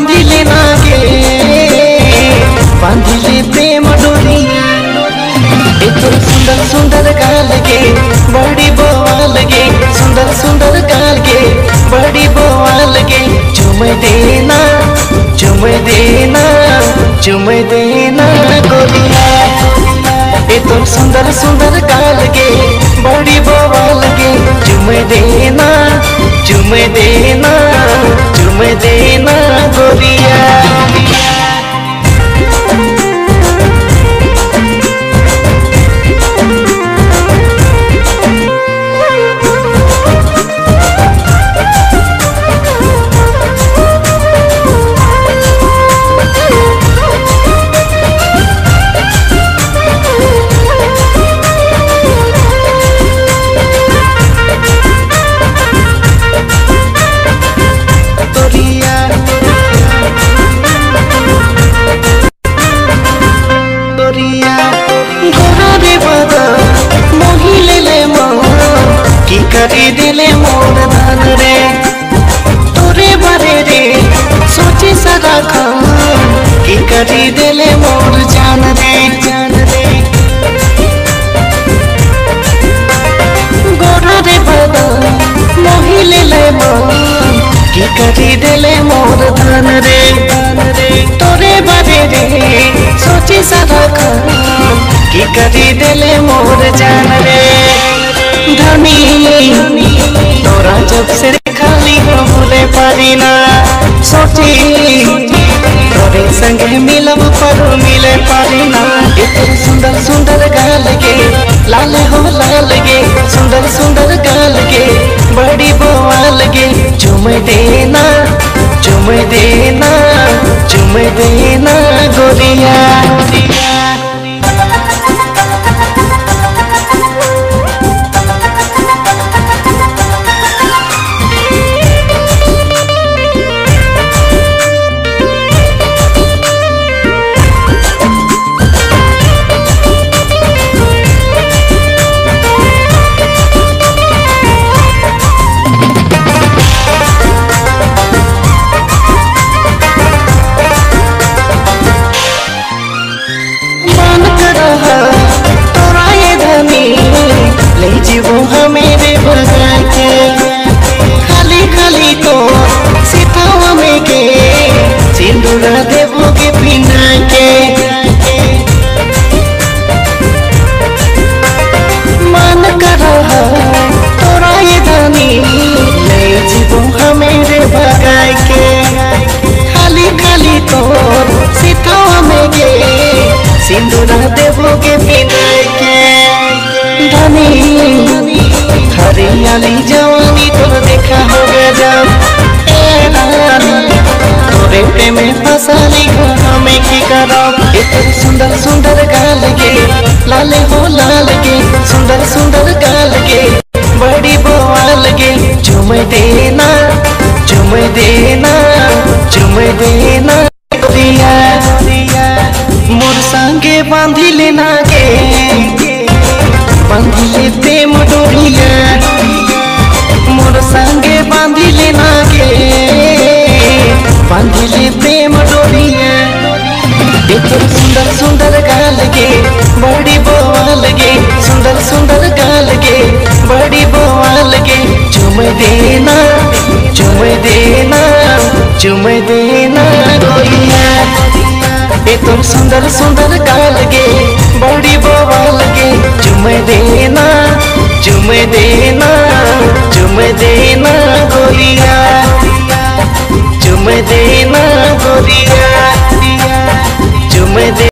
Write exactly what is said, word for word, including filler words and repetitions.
बांधिले नागे बांधिले प्रेम डोरिया तोर सुंदर सुंदर गाल गे बड़ी बवाल गे सुंदर सुंदर गाल गे बड़ी बवाल गे चुम देना चुम देना चुम देना गोरिया ए तोर सुंदर सुंदर गाल गे बड़ी बवाल गे चुम देना चुम देना चुम देना गोरिया। करी दिले मोर धन रे तोरे बारे रे सोचे सदा खान की करी दिले मोर जान रे जान रे गोरा रे बदा मोहिले ले मन की करी दिले मोर धन रे धन रे तोरे बारे रे सोचे सदा खान की करी दिले मोर जान रे धनी तोरा जब से खाली हो भूले पारी ना सोची तोरे संगे मिलब पर मिले पारी ना इतने सुंदर सुंदर गाल गे लाल हो लाल गे सुंदर सुंदर गाल गे बड़ी बवाल गे चुम देना चुम देना चुम देना गोरिया। जीवो हमेरे भगा के खाली खाली तो सीतावा में के सिंदूरा देवोगे पिना के मन कर तोरा ये धनी ले जीवो हमेरे भगा के खाली खाली तो सीतावा में के सिंदूरा देवोगे पिना के धनी हरियाली जवानी तोर देखा हो गजब तोरे प्रेम में फसाली हमें की करब इतने सुंदर सुंदर गाल गे लाल हो लाल गे सुंदर सुंदर गाल गे बड़ी बवाल गे चुम देना चुम देना चुम देना गोरिया मोर संगे बांधिले नागे बांधिले प्रेम डोरिया मोर संगे बांधिले नागे बांधिले प्रेम डोरिया तोर सुंदर सुंदर गाल गे बड़ी बवाल गे सुंदर सुंदर गाल गे बड़ी बवाल गे चुम देना चुम देना चुम देना गोरिया ए तोर सुंदर सुंदर गाल गे बड़ी बवाल गे चुम देना चुम देना चुम देना गोरिया चुम देना गोरिया चुम दे